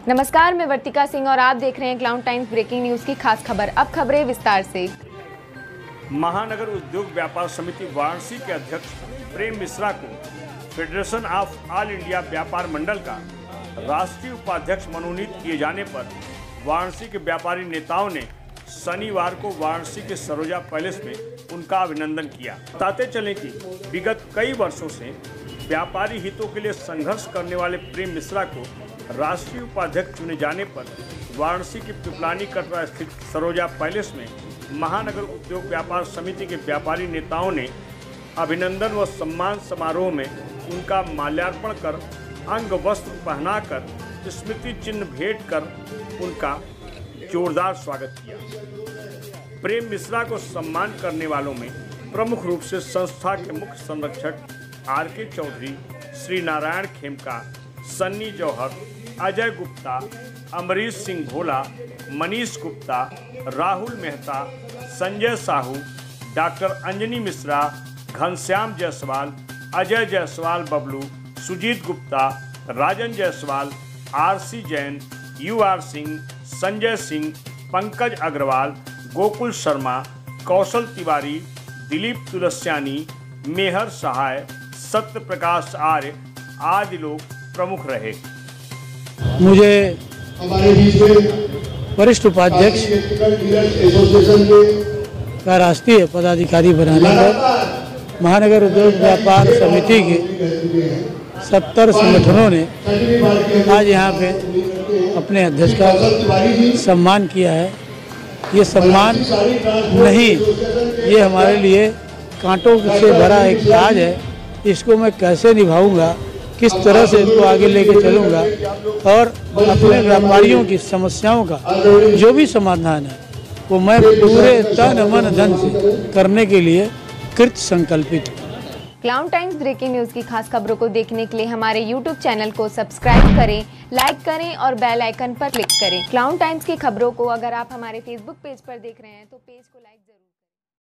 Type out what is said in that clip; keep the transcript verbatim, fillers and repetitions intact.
नमस्कार, मैं वर्तिका सिंह और आप देख रहे हैं क्लाउड टाइम्स ब्रेकिंग न्यूज की खास खबर। अब खबरें विस्तार से। महानगर उद्योग व्यापार समिति वाराणसी के अध्यक्ष प्रेम मिश्रा को फेडरेशन ऑफ ऑल इंडिया व्यापार मंडल का राष्ट्रीय उपाध्यक्ष मनोनीत किए जाने पर वाराणसी के व्यापारी नेताओं ने शनिवार को वाराणसी के सरोजा पैलेस में उनका अभिनंदन किया। बताते चलें कि विगत कई वर्षों से व्यापारी हितों के लिए संघर्ष करने वाले प्रेम मिश्रा को राष्ट्रीय उपाध्यक्ष चुने जाने पर वाराणसी की पिपलानी कटरा स्थित सरोजा पैलेस में महानगर उद्योग व्यापार समिति के व्यापारी नेताओं ने अभिनंदन व सम्मान समारोह में उनका माल्यार्पण कर अंग वस्त्र पहनाकर स्मृति चिन्ह भेंट कर उनका जोरदार स्वागत किया। प्रेम मिश्रा को सम्मान करने वालों में प्रमुख रूप से संस्था के मुख्य संरक्षक R K Chaudhary, Shri Narayan Khemka, Sunny Johar, Ajay Gupta, Amrish Singh Bhola, Manish Gupta, Rahul Mehta, Sanjay Sahu, doctor Anjani Mishra, Ghanshyam Jaiswal, Ajay Jaiswal Bablu, Sujit Gupta, Rajan Jaiswal, R C Jain, U R Singh, Sanjay Singh, Pankaj Agarwal, Gokul Sharma, Kaushal Tiwari, Dilip Tulsyani, Mehar Sahay, Satya Prakash आर्य आदि लोग प्रमुख रहे। मुझे वरिष्ठ उपाध्यक्ष का राष्ट्रीय पदाधिकारी बनाने पर महानगर उद्योग व्यापार समिति के सत्तर संगठनों ने आज यहाँ पे अपने अध्यक्ष का सम्मान किया है। ये सम्मान नहीं, ये हमारे लिए कांटों से भरा एक काज है। इसको मैं कैसे निभाऊंगा, किस तरह से इसको आगे लेके चलूंगा और अपने व्यापारियों की समस्याओं का जो भी समाधान है वो मैं पूरे तन मन धन से करने के लिए कृत संकल्पित हूँ। क्लाउड टाइम्स ब्रेकिंग न्यूज की खास खबरों को देखने के लिए हमारे यूट्यूब चैनल को सब्सक्राइब करें, लाइक करें और बेल आइकन पर क्लिक करें। क्लाउड टाइम्स की खबरों को अगर आप हमारे फेसबुक पेज पर देख रहे हैं तो पेज को लाइक जरूर